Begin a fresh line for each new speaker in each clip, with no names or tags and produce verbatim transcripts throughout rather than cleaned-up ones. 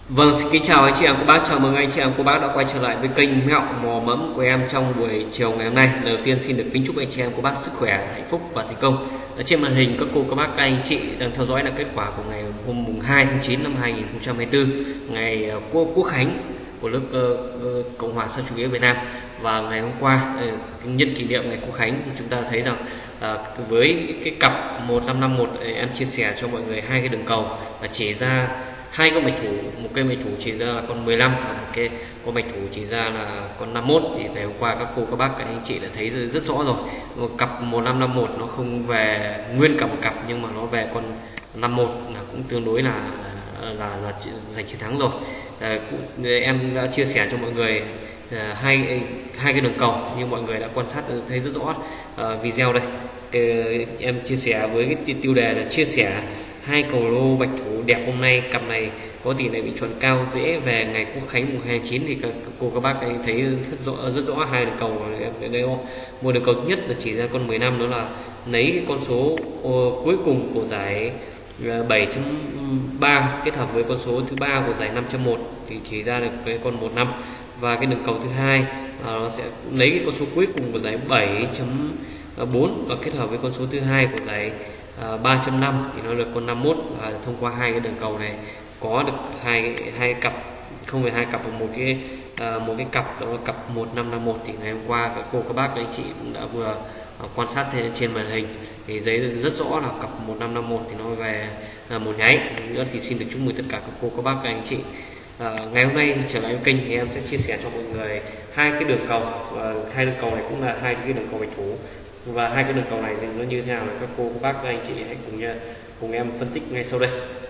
Vâng, xin kính chào anh chị em cô bác, chào mừng anh chị em cô bác đã quay trở lại với kênh mẹo mò mẫm của em trong buổi chiều ngày hôm nay. Đầu tiên xin được kính chúc anh chị em cô bác sức khỏe, hạnh phúc và thành công. Ở trên màn hình các cô các bác các anh chị đang theo dõi là kết quả của ngày hôm mùng hai tháng chín năm hai nghìn không trăm hai mươi tư, ngày quốc quốc khánh của nước uh, Cộng hòa xã chủ nghĩa Việt Nam. Và ngày hôm qua uh, nhân kỷ niệm ngày quốc khánh thì chúng ta thấy rằng uh, với cái cặp một năm năm một em chia sẻ cho mọi người hai cái đường cầu và chỉ ra hai con mạch thủ, một cây mạch thủ chỉ ra là con mười lăm và một cái con mạch thủ chỉ ra là con năm mốt. Thì ngày hôm qua các cô các bác các anh chị đã thấy rất rõ rồi, một cặp một năm năm một nó không về nguyên cả một cặp nhưng mà nó về con năm một là cũng tương đối là là là giành chiến thắng rồi. À, em đã chia sẻ cho mọi người à, hai hai cái đường cầu như mọi người đã quan sát thấy rất rõ à, video đây. Cái, em chia sẻ với cái tiêu đề là chia sẻ hai cầu lô bạch thủ đẹp hôm nay, cặp này có tỷ lệ bị chuẩn cao dễ về ngày quốc khánh mùng hai tháng chín. Thì các cô các bác anh thấy rất rõ rất rõ hai đường cầu đây không? Một đường cầu thứ nhất là chỉ ra con mười lăm, đó là lấy cái con số uh, cuối cùng của giải bảy chấm ba kết hợp với con số thứ ba của giải năm chấm một thì chỉ ra được cái con một năm. Và cái đường cầu thứ hai uh, nó sẽ lấy cái con số cuối cùng của giải bảy chấm bốn và kết hợp với con số thứ hai của giải Uh, ba chấm năm thì nó được con năm mốt. Và thông qua hai cái đường cầu này có được hai hai cặp, không phải hai cặp mà một cái uh, một cái cặp, đó là cặp một năm năm một. Thì ngày hôm qua các cô các bác các anh chị cũng đã vừa uh, quan sát trên màn hình thì giấy rất rõ là cặp một năm năm một thì nó về uh, một nháy nữa. Thì xin được chúc mừng tất cả các cô các bác các anh chị. Uh, ngày hôm nay trở lại với kênh thì em sẽ chia sẻ cho mọi người hai cái đường cầu. Uh, hai đường cầu này cũng là hai cái đường cầu bạch thủ, và hai cái đường cầu này thì nó như thế nào là các cô các bác các anh chị hãy cùng cùng em phân tích ngay sau đây.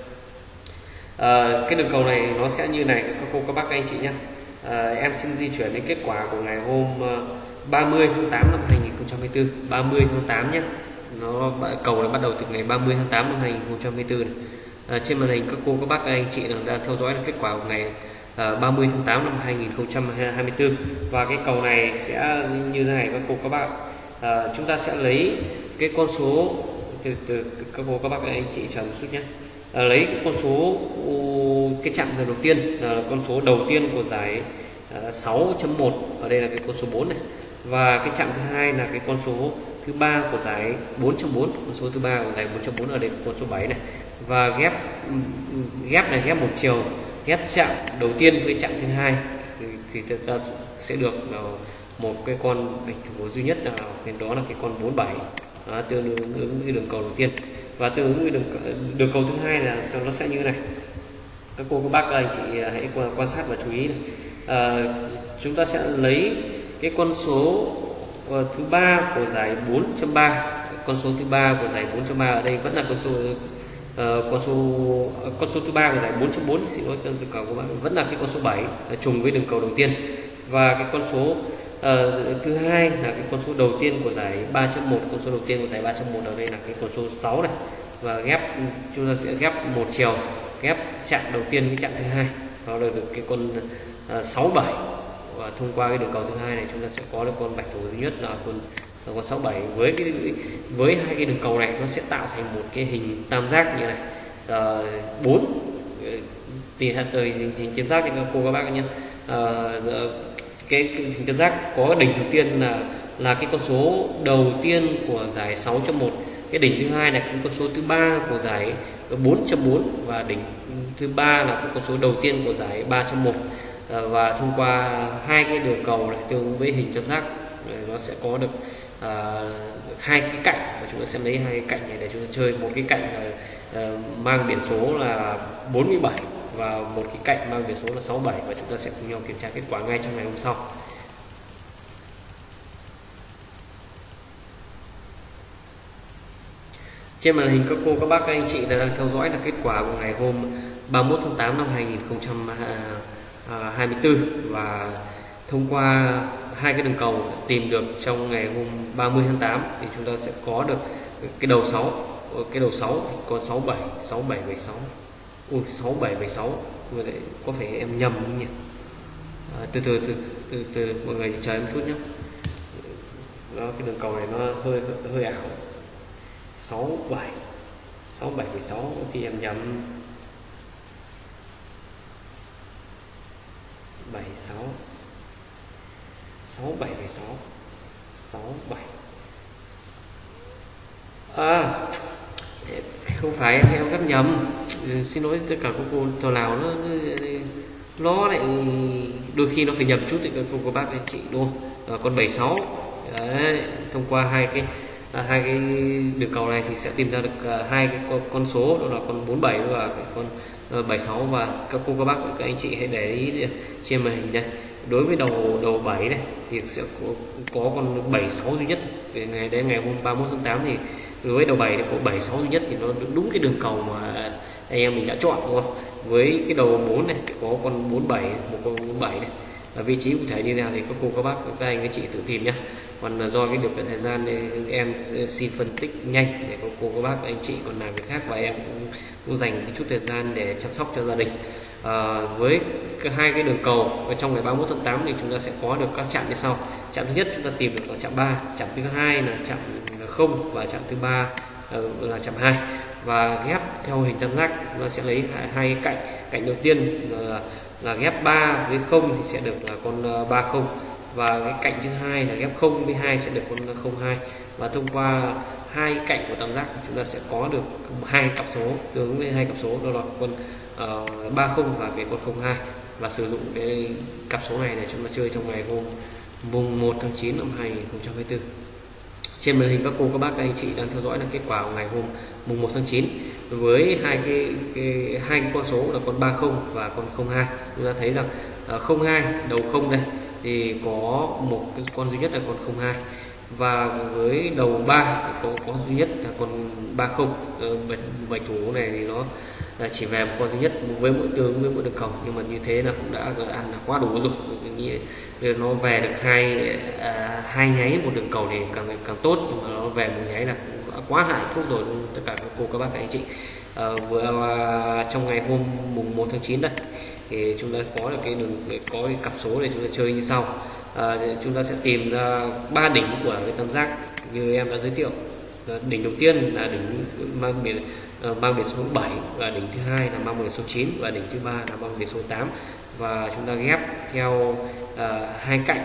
À, cái đường cầu này nó sẽ như này các cô các bác các anh chị nhé. À, em xin di chuyển đến kết quả của ngày hôm ba mươi tháng tám năm hai nghìn không trăm hai mươi tư, ba mươi tháng tám nhé. Nó cầu này bắt đầu từ ngày ba mươi tháng tám năm hai nghìn không trăm hai mươi tư này. À, trên màn hình các cô các bác các anh chị đang theo dõi kết quả của ngày à, ba mươi tháng tám năm hai nghìn không trăm hai mươi tư. Và cái cầu này sẽ như thế này các cô các bác. À, chúng ta sẽ lấy cái con số từ, từ, từ các cô các bác các anh chị chờ một chút nhé. À, lấy cái con số cái chạm đầu tiên là con số đầu tiên của giải à, sáu chấm một, ở đây là cái con số bốn này, và cái chạm thứ hai là cái con số thứ ba của giải bốn chấm bốn, con số thứ ba của giải bốn chấm bốn ở đây là con số bảy này. Và ghép ghép này ghép một chiều, ghép chạm đầu tiên với chạm thứ hai thì, thì ta sẽ được uh, một cái con bạch thủ duy nhất, là đó là cái con bốn bảy, đó, tương ứng với đường cầu đầu tiên. Và tương ứng với đường đường cầu thứ hai là nó sẽ như thế này. Các cô các bác các anh chị hãy quan sát và chú ý này. À, chúng ta sẽ lấy cái con số uh, thứ ba của giải bốn chấm ba, con số thứ ba của giải bốn chấm ba ở đây vẫn là con số Uh, con số uh, con số thứ ba của giải bốn chấm bốn, xin lỗi đường cầu của bạn vẫn là cái con số bảy uh, trùng với đường cầu đầu tiên. Và cái con số uh, thứ hai là cái con số đầu tiên của giải ba chấm một, con số đầu tiên của giải ba chấm một ở đây là cái con số sáu này. Và ghép chúng ta sẽ ghép một chiều, ghép chạm đầu tiên với chạm thứ hai, đó là được cái con uh, sáu bảy. Và thông qua cái đường cầu thứ hai này chúng ta sẽ có được con bạch thủ duy nhất là con con sáu bảy. Với cái với hai cái đường cầu này nó sẽ tạo thành một cái hình tam giác như này, bốn uh, thì tới hình tam giác cho các cô các bác nhé. Uh, cái, cái hình tam giác có đỉnh đầu tiên là là cái con số đầu tiên của giải sáu chấm một, cái đỉnh thứ hai là cái con số thứ ba của giải bốn chấm bốn, và đỉnh thứ ba là cái con số đầu tiên của giải ba chấm một. Uh, và thông qua hai cái đường cầu này tương ứng với hình tam giác nó sẽ có được À, hai cái cạnh, và chúng ta sẽ lấy hai cái cạnh này để chúng ta chơi. Một cái cạnh là, à, mang biển số là bốn mươi bảy và một cái cạnh mang biển số là sáu mươi bảy, và chúng ta sẽ cùng nhau kiểm tra kết quả ngay trong ngày hôm sau. Trên màn hình các cô các bác các anh chị đang theo dõi là kết quả của ngày hôm ba mươi mốt tháng tám năm hai nghìn không trăm hai mươi tư. Và thông qua hai cái đường cầu tìm được trong ngày hôm ba mươi tháng tám thì chúng ta sẽ có được cái đầu sáu, cái đầu sáu có sáu bảy, sáu bảy bảy sáu. Ui, sáu bảy bảy sáu, vừa đấy có phải em nhầm không nhỉ? À, từ, từ từ từ từ mọi người chờ em chút nhé. Đó, cái đường cầu này nó hơi hơi ảo. sáu bảy sáu bảy bảy sáu khi em nhầm bảy sáu, sáu bảy bảy sáu, sáu bảy. À, không phải, em gấp nhầm, xin lỗi tất cả các cô thầu nào nó nó lại đôi khi nó phải nhầm chút thì các cô các bác anh chị đúng không? À, con bảy sáu đấy, thông qua hai cái à, hai cái đường cầu này thì sẽ tìm ra được à, hai cái con, con số, đó là con bốn bảy và cái con à, bảy sáu. Và các cô các bác các anh chị hãy để ý trên màn hình đây, đối với đầu đầu bảy này thì sẽ có, có con bảy sáu duy nhất. Ngày đấy ngày hôm ba mươi mốt tháng tám thì đối với đầu bảy thì có bảy sáu duy nhất, thì nó đúng cái đường cầu mà anh em mình đã chọn đúng không? Với cái đầu bốn này có con bốn bảy, một con bốn bảy này, và vị trí cụ thể như thế nào thì các cô các bác các anh các chị tự tìm nhé. Còn do cái điều kiện thời gian nên em xin phân tích nhanh để các cô các bác các anh chị còn làm việc khác, và em cũng, cũng dành chút thời gian để chăm sóc cho gia đình. À, với cái, hai cái đường cầu ở trong ngày ba mươi mốt tháng tám thì chúng ta sẽ có được các trạm như sau. Trạm thứ nhất chúng ta tìm được là trạm ba, trạm thứ hai là trạm không, và trạm thứ ba là trạm hai. Và ghép theo hình tam giác nó sẽ lấy hai, hai cái cạnh. Cạnh đầu tiên là, là ghép ba với không thì sẽ được là con ba không, và cái cạnh thứ hai là ghép không với hai sẽ được con không hai. Và thông qua hai cạnh của tam giác chúng ta sẽ có được hai cặp số tương ứng với hai cặp số, đó là con uh, ba không và cái con không hai. Và sử dụng cái cặp số này để chúng ta chơi trong ngày hôm mùng một tháng chín năm hai nghìn không trăm hai mươi tư. Trên màn hình các cô các bác các anh chị đang theo dõi là kết quả của ngày hôm mùng một tháng chín với hai cái, cái hai cái con số là con ba không và con không hai. Chúng ta thấy rằng uh, không hai đầu không đây thì có một cái con duy nhất là con không hai, và với đầu ba có có duy nhất là con ba không. Bạch, bạch thủ này thì nó là chỉ về một con duy nhất với mỗi tương với mỗi đường cầu, nhưng mà như thế là cũng đã ăn là quá đủ rồi. Nghĩ nó về được hai à, hai nháy một đường cầu thì càng càng tốt, nhưng mà nó về một nháy là cũng đã quá hạnh phúc rồi tất cả các cô các bác các anh chị. À, vừa à, trong ngày hôm mùng một tháng chín đây thì chúng ta có được cái đường có cái cặp số để chúng ta chơi như sau. À, chúng ta sẽ tìm ra ba đỉnh của cái tam giác như em đã giới thiệu. À, đỉnh đầu tiên là đỉnh mang biển uh, mang biển số bảy, và đỉnh thứ hai là mang biển số chín, và đỉnh thứ ba là mang biển số tám. Và chúng ta ghép theo uh, hai cạnh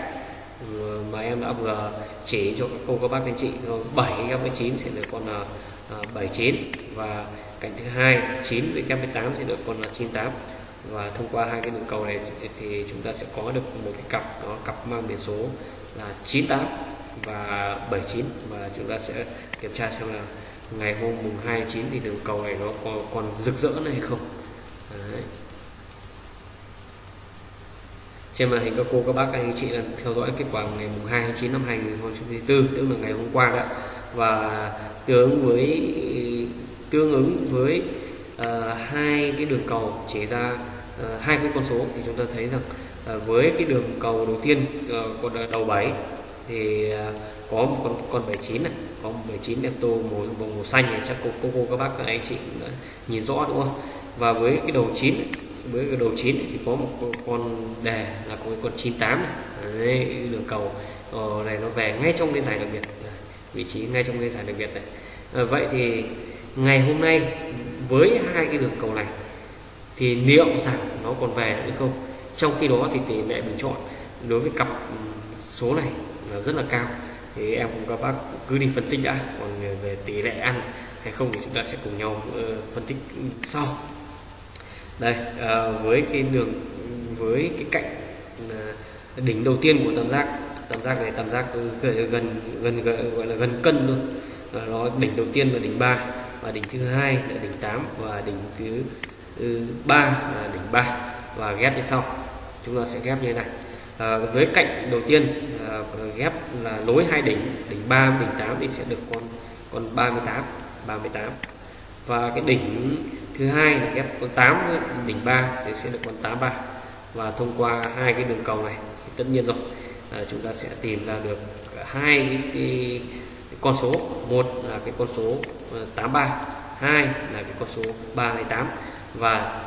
mà em đã vừa chỉ cho các cô các bác anh chị. bảy ghép với chín sẽ được con là uh, bảy chín, và cạnh thứ hai chín với ghép với tám sẽ được con là chín tám. Và thông qua hai cái đường cầu này thì chúng ta sẽ có được một cái cặp, đó cặp mang biển số là chín tám và bảy chín. Và chúng ta sẽ kiểm tra xem là ngày hôm mùng hai tháng chín thì đường cầu này nó còn, còn rực rỡ này hay không. Đấy. Trên màn hình các cô các bác các anh chị đang theo dõi kết quả ngày mùng hai tháng chín năm hai nghìn không trăm hai mươi tư, tức là ngày hôm qua đó. Và tương ứng với tương ứng với uh, hai cái đường cầu chỉ ra uh, hai cái con số thì chúng ta thấy rằng uh, với cái đường cầu đầu tiên uh, con đầu bảy thì uh, có một con con bảy chín này, có một bảy chín đẹp tô màu vòng màu xanh này, chắc cô cô, cô các bác các anh chị đã nhìn rõ đúng không? Và với cái đầu chín này, với cái đầu chín thì có một con đề là có con chín tám này. Đấy, đường cầu uh, này nó về ngay trong cái giải đặc biệt, vị trí ngay trong cái giải đặc biệt này. À, vậy thì ngày hôm nay với hai cái đường cầu này thì liệu rằng nó còn về nữa không? Trong khi đó thì tỷ lệ bình chọn đối với cặp số này là rất là cao, thì em cùng các bác cứ đi phân tích đã, còn về tỷ lệ ăn hay không thì chúng ta sẽ cùng nhau uh, phân tích sau. Đây, uh, với cái đường với cái cạnh uh, đỉnh đầu tiên của tam giác, tam giác này tam giác gần gần gần gọi là gần cân luôn. Uh, nó đỉnh đầu tiên là đỉnh ba, và đỉnh thứ hai là đỉnh tám, và đỉnh thứ ba là đỉnh ba, và ghép như sau. Chúng ta sẽ ghép như thế này. À, với cạnh đầu tiên à, ghép là nối hai đỉnh, đỉnh ba đỉnh tám thì sẽ được con con ba mươi tám, ba mươi tám. Và cái đỉnh thứ hai là ghép con tám với đỉnh ba thì sẽ được con tám ba. Và thông qua hai cái đường cầu này thì tất nhiên rồi à, chúng ta sẽ tìm ra được hai cái, cái, cái con số. Một là cái con số tám ba, hai là cái con số ba mươi tám. Và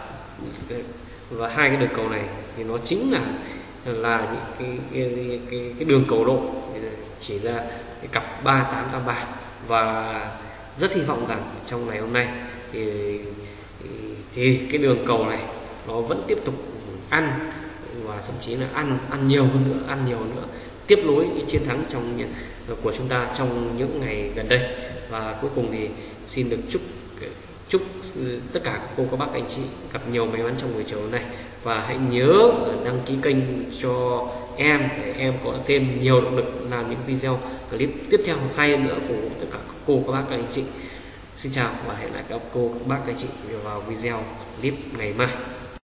và hai cái đường cầu này thì nó chính là là những cái cái, cái, cái đường cầu độ chỉ ra cái cặp ba tám tám ba. Và rất hy vọng rằng trong ngày hôm nay thì, thì, thì cái đường cầu này nó vẫn tiếp tục ăn và thậm chí là ăn ăn nhiều hơn nữa, ăn nhiều nữa, tiếp nối cái chiến thắng trong của chúng ta trong những ngày gần đây. Và cuối cùng thì xin được chúc chúc tất cả các cô các bác anh chị gặp nhiều may mắn trong buổi chiều này, và hãy nhớ đăng ký kênh cho em để em có thêm nhiều động lực làm những video clip tiếp theo hay hơn nữa phục vụ tất cả các cô các bác anh chị. Xin chào và hẹn lại gặp cô các bác anh chị vào video clip ngày mai.